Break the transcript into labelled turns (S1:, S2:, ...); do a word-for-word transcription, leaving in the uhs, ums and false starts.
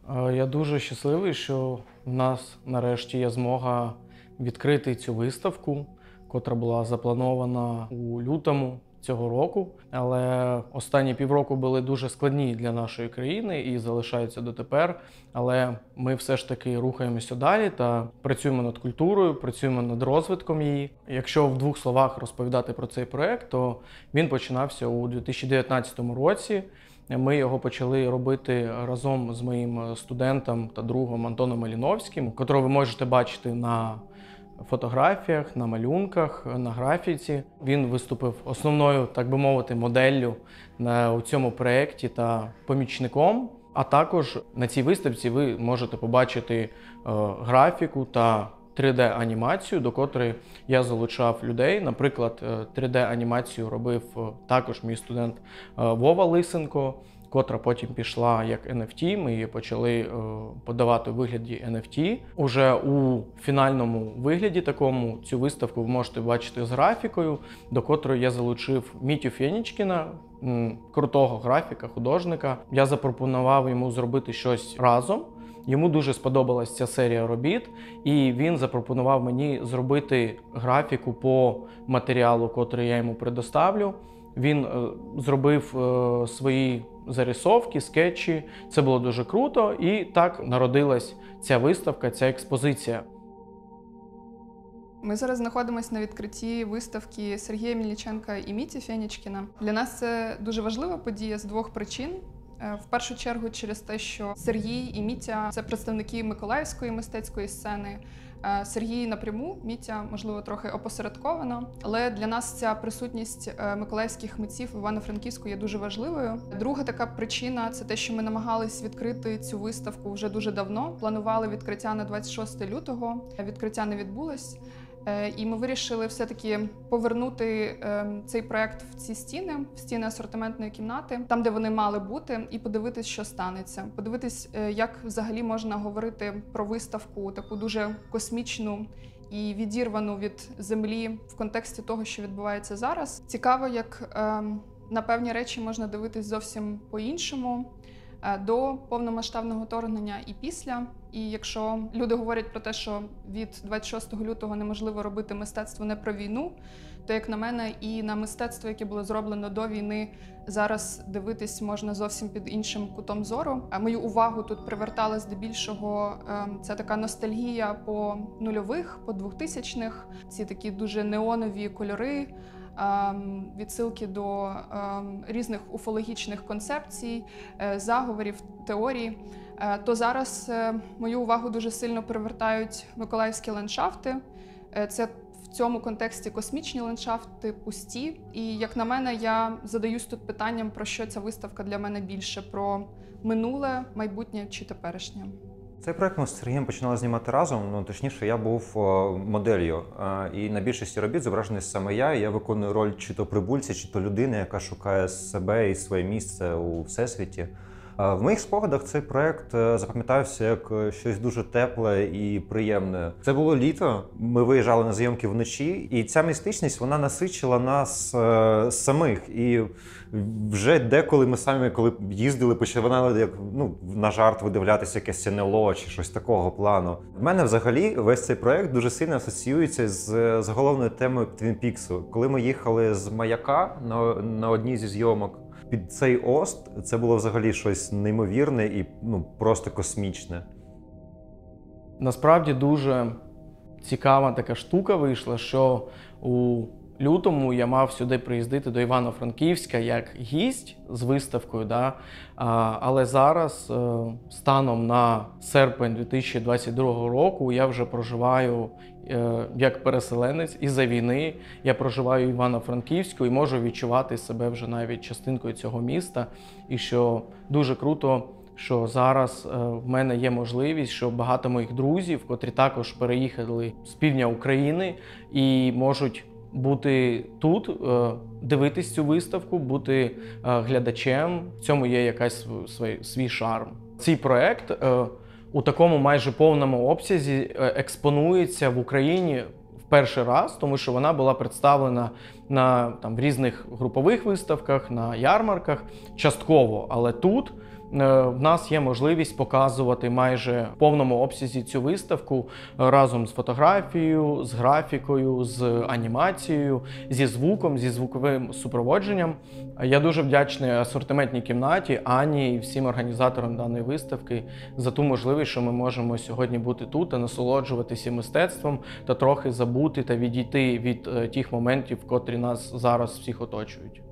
S1: Е, Я дуже щасливий, що в нас нарешті є змога відкрити цю виставку, котра була запланована у лютому цього року. Але останні півроку були дуже складні для нашої країни і залишаються дотепер. Але ми все ж таки рухаємося далі та працюємо над культурою, працюємо над розвитком її. Якщо в двох словах розповідати про цей проект, то він починався у дві тисячі дев'ятнадцятому році. Ми його почали робити разом з моїм студентом та другом Антоном Маліновським, котрого ви можете бачити на фотографіях, на малюнках, на графіці. Він виступив основною, так би мовити, моделлю у цьому проєкті та помічником. А також на цій виставці ви можете побачити графіку та три де-анімацію, до котрої я залучав людей. Наприклад, три де-анімацію робив також мій студент Вова Лисенко, котра потім пішла як ен еф ті. Ми її почали подавати у вигляді ен еф ті. Уже у фінальному вигляді такому цю виставку ви можете бачити з графікою, до котрої я залучив Мітю Фєнічкіна, крутого графіка, художника. Я запропонував йому зробити щось разом. Йому дуже сподобалась ця серія робіт, і він запропонував мені зробити графіку по матеріалу, котрий я йому предоставлю. Він е, зробив е, свої зарисовки, скетчі. Це було дуже круто, і так народилась ця виставка, ця експозиція.
S2: Ми зараз знаходимося на відкритті виставки Сергія Мельниченка і Міті Фєнічкіна. Для нас це дуже важлива подія з двох причин. В першу чергу через те, що Сергій і Мітя – це представники миколаївської мистецької сцени. Сергій напряму, Мітя, можливо, трохи опосередковано. Але для нас ця присутність миколаївських митців в Івано-Франківську є дуже важливою. Друга така причина – це те, що ми намагались відкрити цю виставку вже дуже давно. Планували відкриття на двадцять шостого лютого, відкриття не відбулось. І ми вирішили все-таки повернути цей проект в ці стіни, в стіни асортиментної кімнати, там, де вони мали бути, і подивитись, що станеться. Подивитись, як взагалі можна говорити про виставку таку дуже космічну і відірвану від землі в контексті того, що відбувається зараз. Цікаво, як на певні речі можна дивитись зовсім по-іншому, до повномасштабного вторгнення і після. І якщо люди говорять про те, що від двадцять шостого лютого неможливо робити мистецтво не про війну, то, як на мене, і на мистецтво, яке було зроблено до війни, зараз дивитись можна зовсім під іншим кутом зору. А мою увагу тут привертала здебільшого це така ностальгія по нульових, по двохтисячних, ці такі дуже неонові кольори, відсилки до різних уфологічних концепцій, заговорів, теорій, то зараз мою увагу дуже сильно привертають миколаївські ландшафти. Це в цьому контексті космічні ландшафти, пусті. І, як на мене, я задаюсь тут питанням, про що ця виставка для мене більше – про минуле, майбутнє чи теперішнє.
S3: Цей проект ми з Сергієм починали знімати разом, ну точніше, я був моделлю. І на більшості робіт зображений саме я, і я виконую роль чи то прибульця, чи то людини, яка шукає себе і своє місце у всесвіті. В моїх спогадах цей проект запам'ятався як щось дуже тепле і приємне. Це було літо, ми виїжджали на зйомки вночі, і ця містичність, вона насичила нас е, самих. І вже деколи ми самі, коли їздили, починали як, ну, на жарт видивлятися якесь ен ел о чи щось такого плану. В мене взагалі весь цей проект дуже сильно асоціюється з, з головною темою Твін Піксу. Коли ми їхали з Маяка на, на одній зі зйомок, під цей ост це було взагалі щось неймовірне і ну, просто космічне.
S1: Насправді дуже цікава така штука вийшла, що у лютому я мав сюди приїздити до Івано-Франківська як гість з виставкою, да? Але зараз, станом на серпень дві тисячі двадцять другого року, я вже проживаю як переселенець із-за війни. Я проживаю в Івано-Франківську і можу відчувати себе вже навіть частинкою цього міста. І що дуже круто, що зараз в мене є можливість, що багато моїх друзів, котрі також переїхали з півдня України і можуть бути тут, дивитись цю виставку, бути глядачем. В цьому є якась свій, свій шарм. Цей проект у такому майже повному обсязі експонується в Україні в перший раз, тому що вона була представлена на там, в різних групових виставках, на ярмарках частково. Але тут в нас є можливість показувати майже в повному обсязі цю виставку разом з фотографією, з графікою, з анімацією, зі звуком, зі звуковим супроводженням. Я дуже вдячний асортиментній кімнаті, Ані і всім організаторам даної виставки за ту можливість, що ми можемо сьогодні бути тут та насолоджуватися мистецтвом та трохи забути та відійти від тих моментів, котрі нас зараз всіх оточують.